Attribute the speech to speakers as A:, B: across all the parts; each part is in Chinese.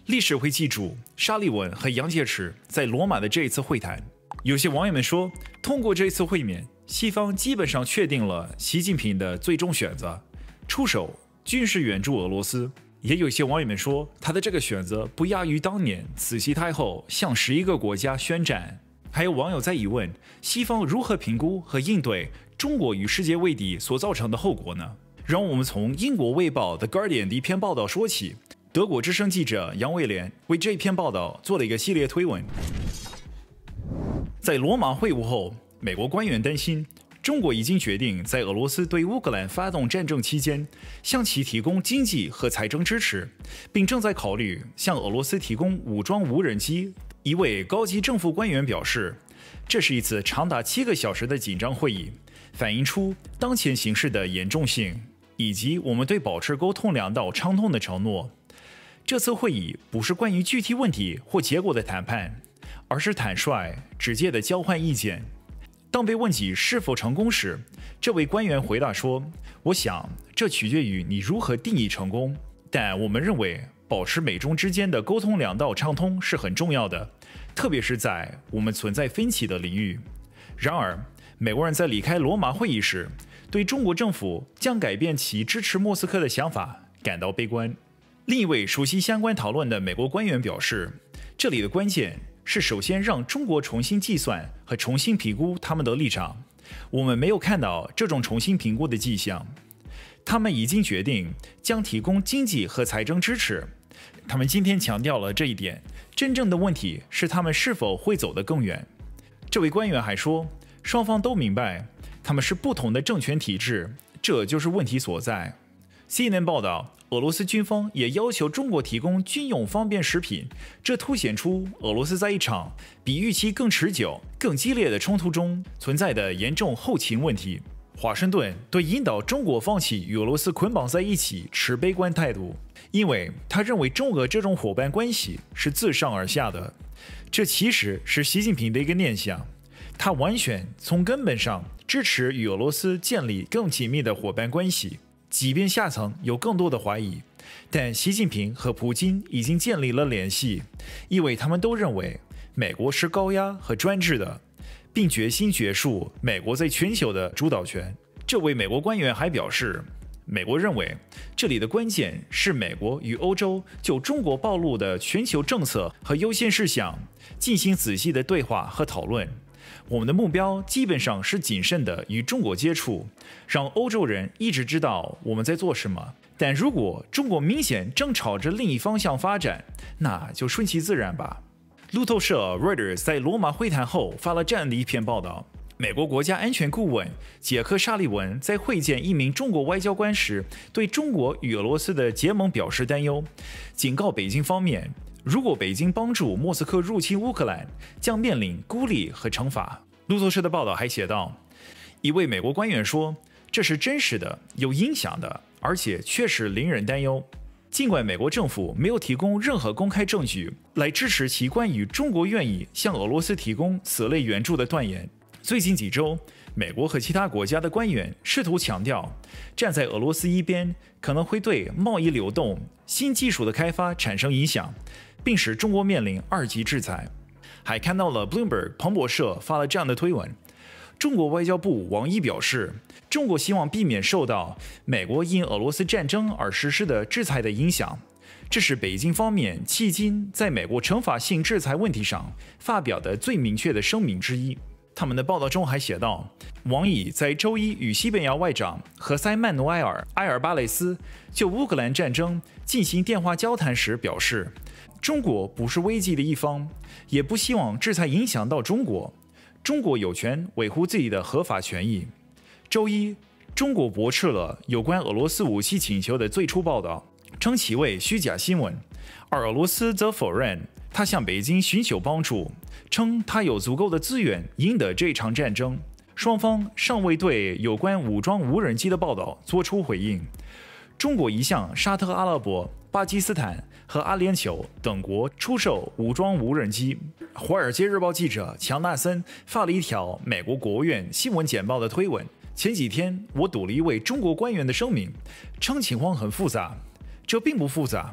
A: 历史会记住沙利文和杨洁篪在罗马的这一次会谈。有些网友们说，通过这一次会面，西方基本上确定了习近平的最终选择，出手军事援助俄罗斯。也有些网友们说，他的这个选择不亚于当年慈禧太后向11个国家宣战。还有网友在疑问，西方如何评估和应对中国与世界为敌所造成的后果呢？让我们从英国《卫报》The Guardian 的一篇报道说起。德国之声记者杨卫廉为这篇报道做了一个系列推文。在罗马会晤后，美国官员担心，中国已经决定在俄罗斯对乌克兰发动战争期间，向其提供经济和财政支持，并正在考虑向俄罗斯提供武装无人机。一位高级政府官员表示，这是一次长达7个小时的紧张会议，反映出当前形势的严重性，以及我们对保持沟通两道畅通的承诺。这次会议不是关于具体问题或结果的谈判，而是坦率、直接的交换意见。当被问及是否成功时，这位官员回答说：“我想这取决于你如何定义成功，但我们认为保持美中之间的沟通两道畅通是很重要的，特别是在我们存在分歧的领域。”然而，美国人在离开罗马会议时，对中国政府将改变其支持莫斯科的想法感到悲观。另一位熟悉相关讨论的美国官员表示，这里的关键是首先让中国重新计算和重新评估他们的立场。我们没有看到这种重新评估的迹象。他们已经决定将提供经济和财政支持。他们今天强调了这一点。真正的问题是他们是否会走得更远。这位官员还说，双方都明白他们是不同的政权体制，这就是问题所在。CNN 报道，俄罗斯军方也要求中国提供军用方便食品，这凸显出俄罗斯在一场比预期更持久、更激烈的冲突中存在的严重后勤问题。华盛顿对引导中国放弃与俄罗斯捆绑在一起持悲观态度，因为他认为中俄这种伙伴关系是自上而下的。这其实是习近平的一个念想，他完全从根本上支持与俄罗斯建立更紧密的伙伴关系。即便下层有更多的怀疑，但习近平和普京已经建立了联系，因为他们都认为美国是高压和专制的，并决心结束美国在全球的主导权。这位美国官员还表示，美国认为这里的关键是美国与欧洲就中国暴露的全球政策和优先事项进行仔细的对话和讨论。我们的目标基本上是谨慎地与中国接触，让欧洲人一直知道我们在做什么。但如果中国明显正朝着另一方向发展，那就顺其自然吧。路透社 Reuters 在罗马会谈后发了这样的一篇报道：美国国家安全顾问杰克·沙利文在会见一名中国外交官时，对中国与俄罗斯的结盟表示担忧，警告北京方面，如果北京帮助莫斯科入侵乌克兰，将面临孤立和惩罚。路透社的报道还写道，一位美国官员说，这是真实的、有影响的，而且确实令人担忧。尽管美国政府没有提供任何公开证据来支持其关于中国愿意向俄罗斯提供此类援助的断言，最近几周，美国和其他国家的官员试图强调，站在俄罗斯一边可能会对贸易流动、新技术的开发产生影响，并使中国面临2级制裁。还看到了 Bloomberg 彭博社发了这样的推文，中国外交部王毅表示，中国希望避免受到美国因俄罗斯战争而实施的制裁的影响，这是北京方面迄今在美国惩罚性制裁问题上发表的最明确的声明之一。他们的报道中还写道，王毅在周一与西班牙外长何塞·曼努埃尔·埃尔巴雷斯就乌克兰战争进行电话交谈时表示，中国不是危机的一方，也不希望制裁影响到中国，中国有权维护自己的合法权益。周一，中国驳斥了有关俄罗斯武器请求的最初报道，称其为虚假新闻，而俄罗斯则否认他向北京寻求帮助，称他有足够的资源赢得这场战争。双方尚未对有关武装无人机的报道作出回应。中国已向沙特阿拉伯、巴基斯坦和阿联酋等国出售武装无人机。华尔街日报记者强纳森发了一条美国国务院新闻简报的推文。前几天我读了一位中国官员的声明，称情况很复杂。这并不复杂。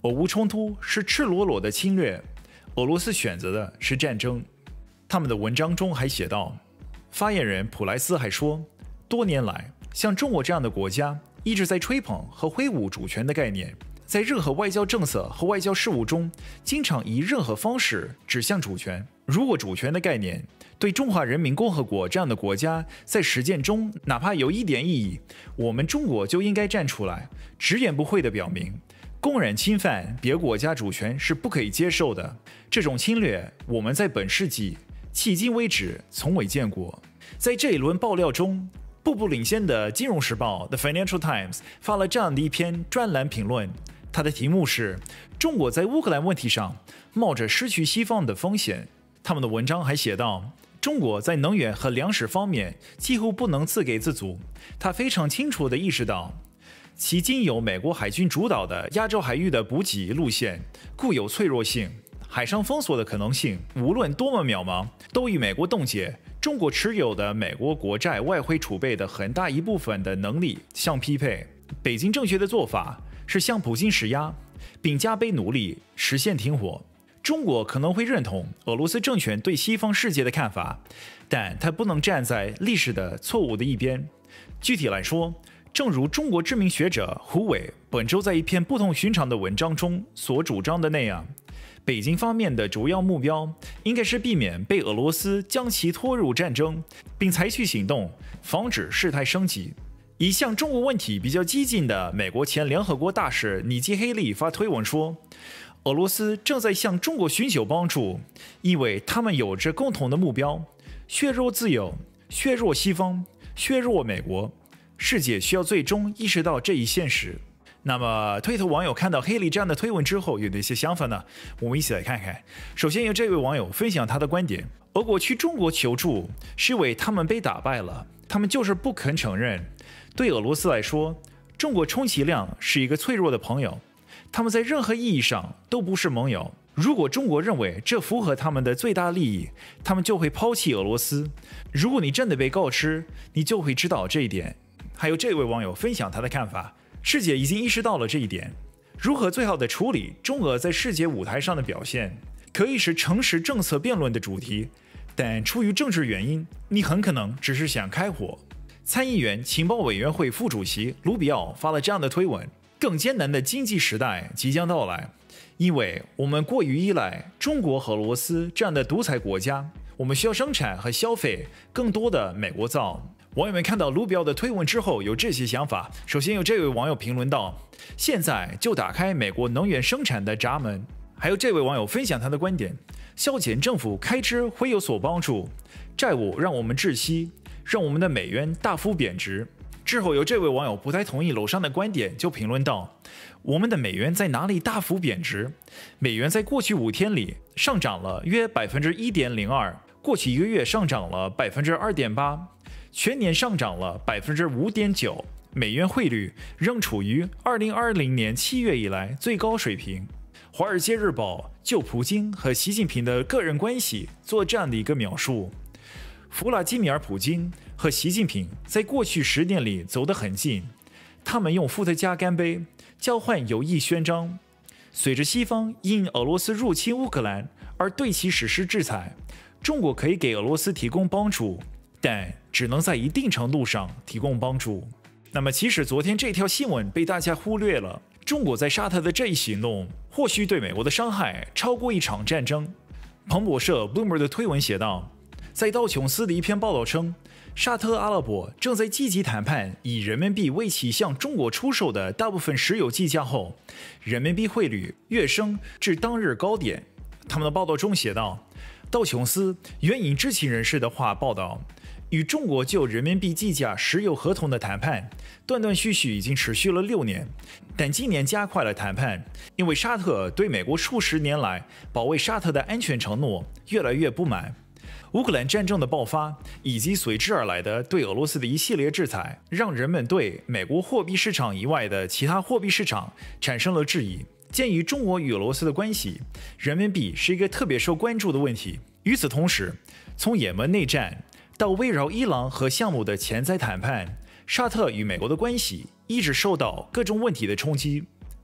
A: 俄乌冲突是赤裸裸的侵略，俄罗斯选择的是战争。他们的文章中还写道，发言人普莱斯还说，多年来，像中国这样的国家一直在吹捧和挥舞主权的概念，在任何外交政策和外交事务中，经常以任何方式指向主权。如果主权的概念对中华人民共和国这样的国家在实践中哪怕有一点意义，我们中国就应该站出来，直言不讳地表明，公然侵犯别国家主权是不可以接受的。这种侵略，我们在本世纪迄今为止从未见过。在这一轮爆料中，步步领先的《金融时报》The Financial Times 发了这样的一篇专栏评论，它的题目是“中国在乌克兰问题上冒着失去西方的风险”。他们的文章还写道，中国在能源和粮食方面几乎不能自给自足。他非常清楚地意识到，其经由美国海军主导的亚洲海域的补给路线固有脆弱性，海上封锁的可能性无论多么渺茫，都与美国冻结中国持有的美国国债外汇储备的很大一部分的能力相匹配。北京正确的做法是向普京施压，并加倍努力实现停火。中国可能会认同俄罗斯政权对西方世界的看法，但它不能站在历史的错误的一边。具体来说，正如中国知名学者胡伟本周在一篇不同寻常的文章中所主张的那样，北京方面的主要目标应该是避免被俄罗斯将其拖入战争，并采取行动防止事态升级。一向中国问题比较激进的美国前联合国大使尼基·黑利发推文说，俄罗斯正在向中国寻求帮助，因为他们有着共同的目标：削弱自由、削弱西方、削弱美国。世界需要最终意识到这一现实。那么，推特网友看到黑利这样的推文之后有哪些想法呢？我们一起来看看。首先，由这位网友分享他的观点：俄国去中国求助，是因为他们被打败了，他们就是不肯承认。对俄罗斯来说，中国充其量是一个脆弱的朋友。他们在任何意义上都不是盟友。如果中国认为这符合他们的最大利益，他们就会抛弃俄罗斯。如果你真的被告知，你就会知道这一点。还有这位网友分享他的看法：世界已经意识到了这一点。如何最好地处理中俄在世界舞台上的表现，可以是诚实政策辩论的主题，但出于政治原因，你很可能只是想开火。参议员情报委员会副主席卢比奥发了这样的推文：更艰难的经济时代即将到来，因为我们过于依赖中国和俄罗斯这样的独裁国家，我们需要生产和消费更多的美国造。网友们看到卢比奥的推文之后有这些想法。首先有这位网友评论道，现在就打开美国能源生产的闸门。还有这位网友分享他的观点，削减政府开支会有所帮助，债务让我们窒息，让我们的美元大幅贬值。之后有这位网友不太同意楼上的观点，就评论道，我们的美元在哪里大幅贬值？美元在过去5天里上涨了约 1.02%， 过去1个月上涨了 2.8%， 全年上涨了 5.9%， 美元汇率仍处于2020年7月以来最高水平。华尔街日报就普京和习近平的个人关系做这样的一个描述：弗拉基米尔·普京和习近平在过去10年里走得很近，他们用伏特加干杯，交换友谊勋章。随着西方因俄罗斯入侵乌克兰而对其实施制裁，中国可以给俄罗斯提供帮助，但只能在一定程度上提供帮助。那么其实昨天这条新闻被大家忽略了，中国在沙特的这一行动或许对美国的伤害超过一场战争。彭博社 Bloomberg 的推文写道，在道琼斯的一篇报道称，沙特阿拉伯正在积极谈判以人民币为其向中国出售的大部分石油计价后，人民币汇率跃升至当日高点。他们的报道中写道，道琼斯援引知情人士的话报道，与中国就人民币计价石油合同的谈判断断续续已经持续了6年，但今年加快了谈判，因为沙特对美国数十年来保卫沙特的安全承诺越来越不满。乌克兰战争的爆发以及随之而来的对俄罗斯的一系列制裁，让人们对美国货币市场以外的其他货币市场产生了质疑。鉴于中国与俄罗斯的关系，人民币是一个特别受关注的问题。与此同时，从也门内战到围绕伊朗核项目的潜在谈判，沙特与美国的关系一直受到各种问题的冲击。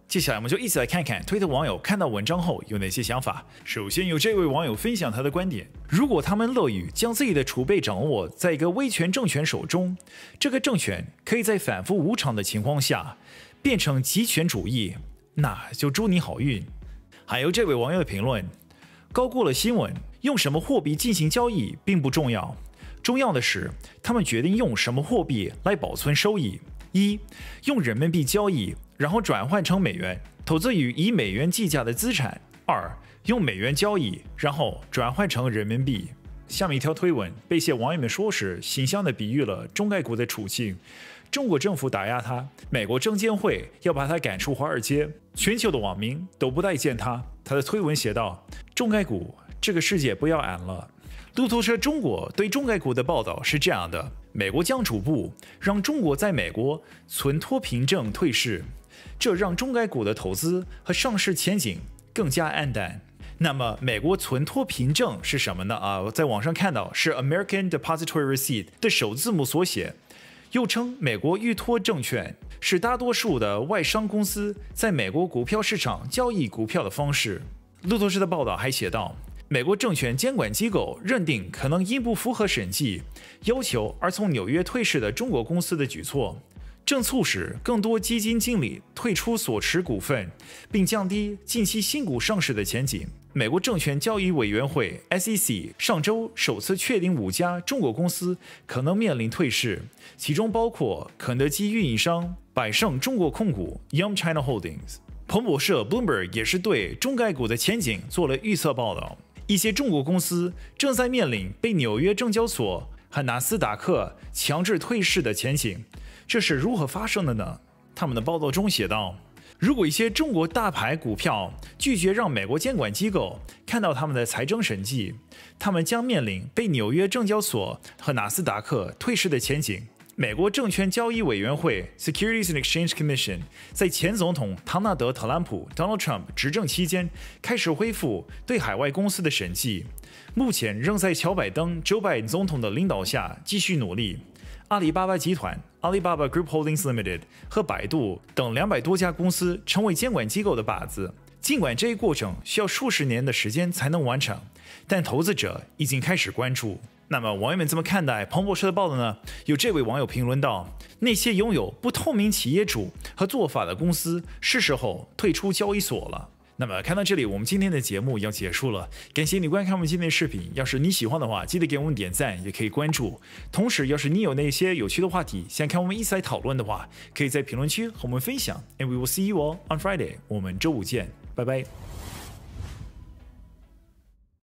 A: 接下来我们就一起来看看推特网友看到文章后有哪些想法。首先有这位网友分享他的观点：如果他们乐于将自己的储备掌握在一个威权政权手中，这个政权可以在反复无常的情况下变成极权主义，那就祝你好运。还有这位网友的评论：高估了新闻，用什么货币进行交易并不重要，重要的是他们决定用什么货币来保存收益。一、用人民币交易，然后转换成美元，投资于以美元计价的资产。二、用美元交易，然后转换成人民币。下面一条推文被一些网友们说是形象地比喻了中概股的处境。中国政府打压他，美国证监会要把他赶出华尔街，全球的网民都不待见他。他的推文写道：中概股，这个世界不要俺了。路透社中国对中概股的报道是这样的：美国将逐步让中国在美国存托凭证退市，这让中概股的投资和上市前景更加黯淡。那么美国存托凭证是什么呢？在网上看到是 American Depository Receipt 的首字母缩写，又称美国预托证券，是大多数的外商公司在美国股票市场交易股票的方式。路透社的报道还写道，美国证券监管机构认定可能因不符合审计要求而从纽约退市的中国公司的举措，正促使更多基金经理退出所持股份，并降低近期新股上市的前景。美国证券交易委员会 SEC 上周首次确定5家中国公司可能面临退市，其中包括肯德基运营商百胜中国控股 Yum China Holdings。彭博社 Bloomberg 也是对中概股的前景做了预测报道，一些中国公司正在面临被纽约证交所和纳斯达克强制退市的前景。这是如何发生的呢？他们的报道中写道，如果一些中国大牌股票拒绝让美国监管机构看到他们的财政审计，他们将面临被纽约证交所和纳斯达克退市的前景。美国证券交易委员会 Securities and Exchange Commission 在前总统唐纳德·特朗普 Donald Trump 执政期间开始恢复对海外公司的审计，目前仍在乔拜登 Joe Biden 总统的领导下继续努力。阿里巴巴集团 Alibaba Group Holdings Limited 和百度等200多家公司成为监管机构的靶子。尽管这一过程需要数十年的时间才能完成，但投资者已经开始关注。那么网友们怎么看待彭博社的报道呢？有这位网友评论道：那些拥有不透明企业主和做法的公司是时候退出交易所了。那么看到这里，我们今天的节目要结束了，感谢你观看我们今天的视频。要是你喜欢的话，记得给我们点赞，也可以关注。同时，要是你有那些有趣的话题想看我们一起来讨论的话，可以在评论区和我们分享。And we will see you all on Friday。我们周五见，拜拜。